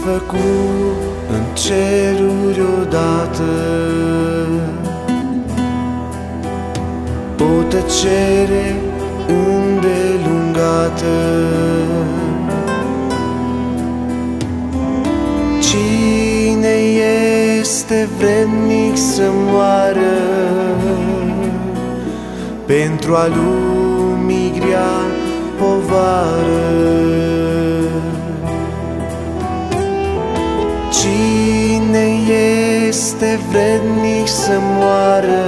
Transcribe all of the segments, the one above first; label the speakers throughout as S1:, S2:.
S1: făcut în ceruri odată o tăcere îndelungată. Cine este vrednic să moară pentru a lumii grea povară? Cine este vrednic să moară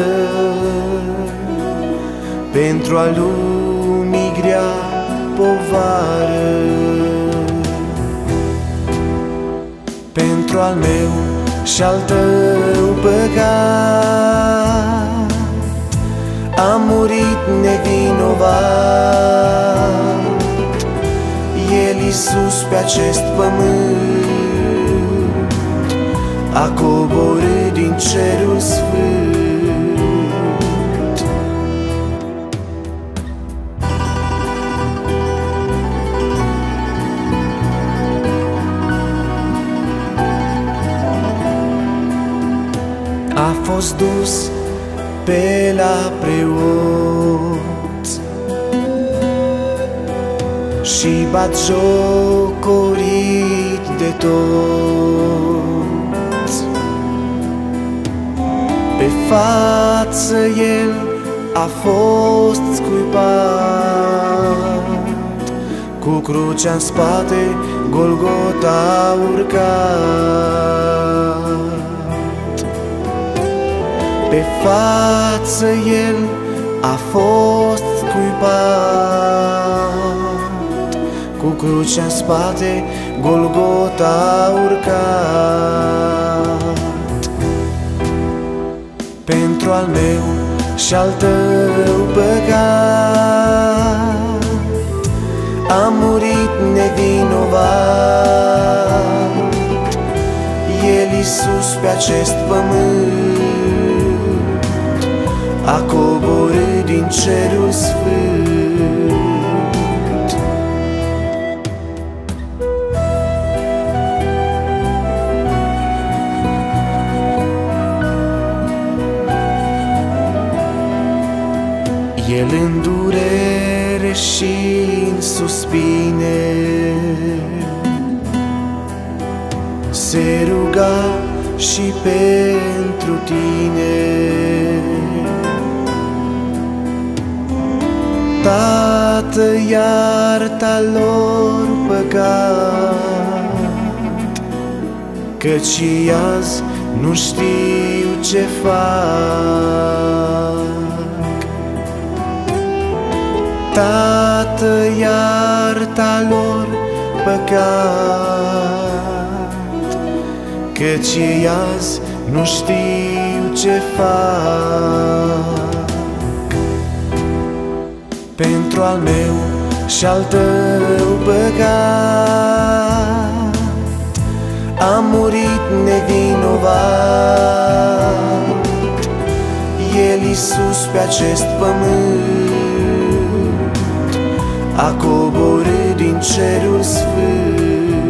S1: pentru a lumii grea povară? Pentru al meu și al tău păcat a murit nevinovat El, Iisus, pe acest pământ a coborât din cerul sfânt. A fost dus pe la preot și batjocorit de toți. Pe față El a fost scuipat, cu crucea în spate Golgota a urcat. Pe față El a fost scuipat, cu crucea în spate Golgota a urcat. Pentru al meu și al tău păcat a murit nevinovat El, Iisus, pe acest pământ a coborât din cerul sfânt. El în durere și în suspine se ruga și pentru tine. Tată, iartă lor păcat, căci ei azi nu știu ce fac. Tată, iartă lor păcat, căci ei azi nu știu ce fac. Pentru al meu și al tău păcat a murit nevinovat El, Iisus, pe acest pământ a coborât din cerul sfânt.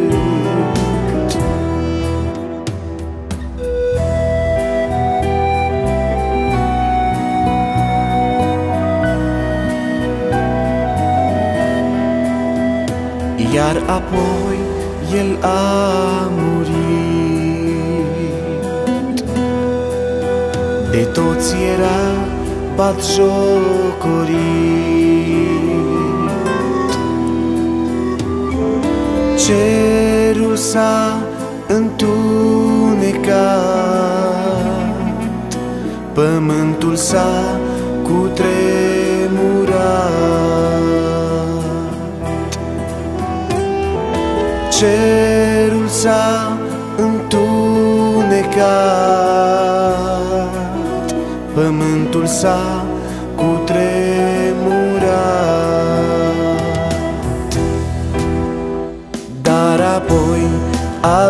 S1: Iar apoi El a murit, de toți era batjocorit. Cerul s-a întunecat, pământul s-a cutremurat. Cerul s-a întunecat, pământul s-a cutremurat. Dar apoi a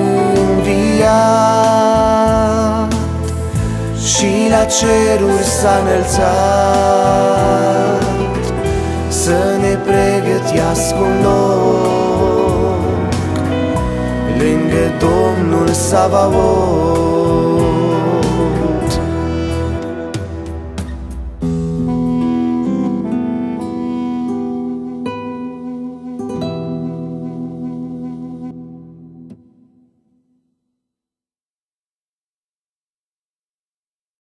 S1: înviat și la ceruri s-a înălțat, să ne pregătească un loc lângă Savaot.